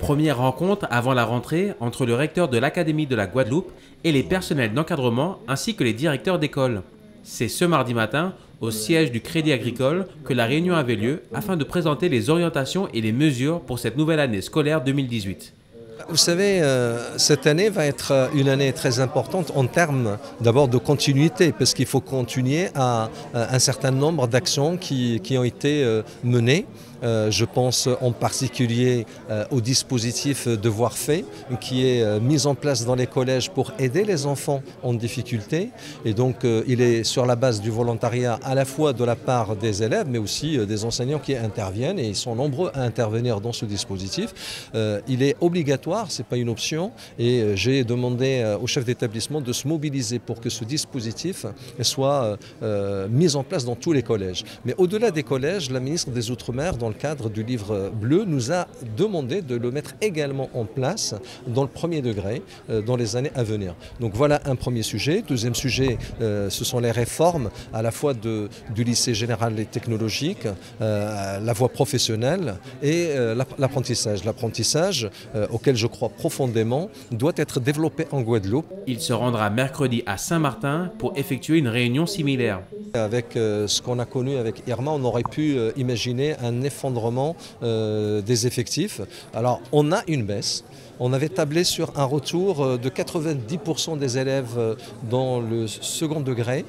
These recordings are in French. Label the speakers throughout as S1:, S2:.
S1: Première rencontre avant la rentrée entre le recteur de l'Académie de la Guadeloupe et les personnels d'encadrement ainsi que les directeurs d'école. C'est ce mardi matin, au siège du Crédit Agricole, que la réunion avait lieu afin de présenter les orientations et les mesures pour cette nouvelle année scolaire 2018.
S2: Vous savez, cette année va être une année très importante en termes d'abord de continuité, parce qu'il faut continuer à un certain nombre d'actions qui ont été menées. Je pense en particulier au dispositif Devoirs faits qui est mis en place dans les collèges pour aider les enfants en difficulté. Et donc il est sur la base du volontariat à la fois de la part des élèves mais aussi des enseignants qui interviennent et ils sont nombreux à intervenir dans ce dispositif. Il est obligatoire, ce n'est pas une option et j'ai demandé au chef d'établissement de se mobiliser pour que ce dispositif soit mis en place dans tous les collèges. Mais au-delà des collèges, la ministre des Outre-mer, dans le cadre du livre bleu, nous a demandé de le mettre également en place dans le premier degré dans les années à venir. Donc voilà un premier sujet. Deuxième sujet, ce sont les réformes à la fois du lycée général et technologique, la voie professionnelle et l'apprentissage. L'apprentissage auquel je crois profondément doit être développé en Guadeloupe.
S1: Il se rendra mercredi à Saint-Martin pour effectuer une réunion similaire.
S2: Avec ce qu'on a connu avec Irma, on aurait pu imaginer un effondrement des effectifs. Alors on a une baisse. On avait tablé sur un retour de 90% des élèves dans le second degré.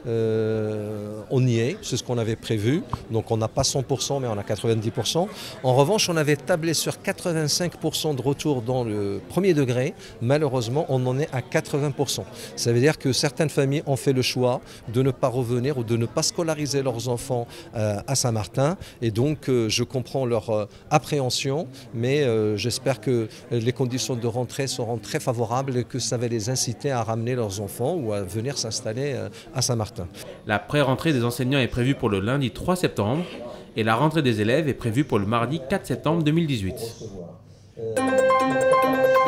S2: On y est, c'est ce qu'on avait prévu, donc on n'a pas 100% mais on a 90%. En revanche, on avait tablé sur 85% de retour dans le premier degré, malheureusement on en est à 80%. Ça veut dire que certaines familles ont fait le choix de ne pas revenir ou de ne pas scolariser leurs enfants à Saint-Martin et donc je comprends leur appréhension, mais j'espère que les conditions de rentrée seront très favorables et que ça va les inciter à ramener leurs enfants ou à venir s'installer à Saint-Martin.
S1: La pré-rentrée des enseignants est prévue pour le lundi 3 septembre et la rentrée des élèves est prévue pour le mardi 4 septembre 2018.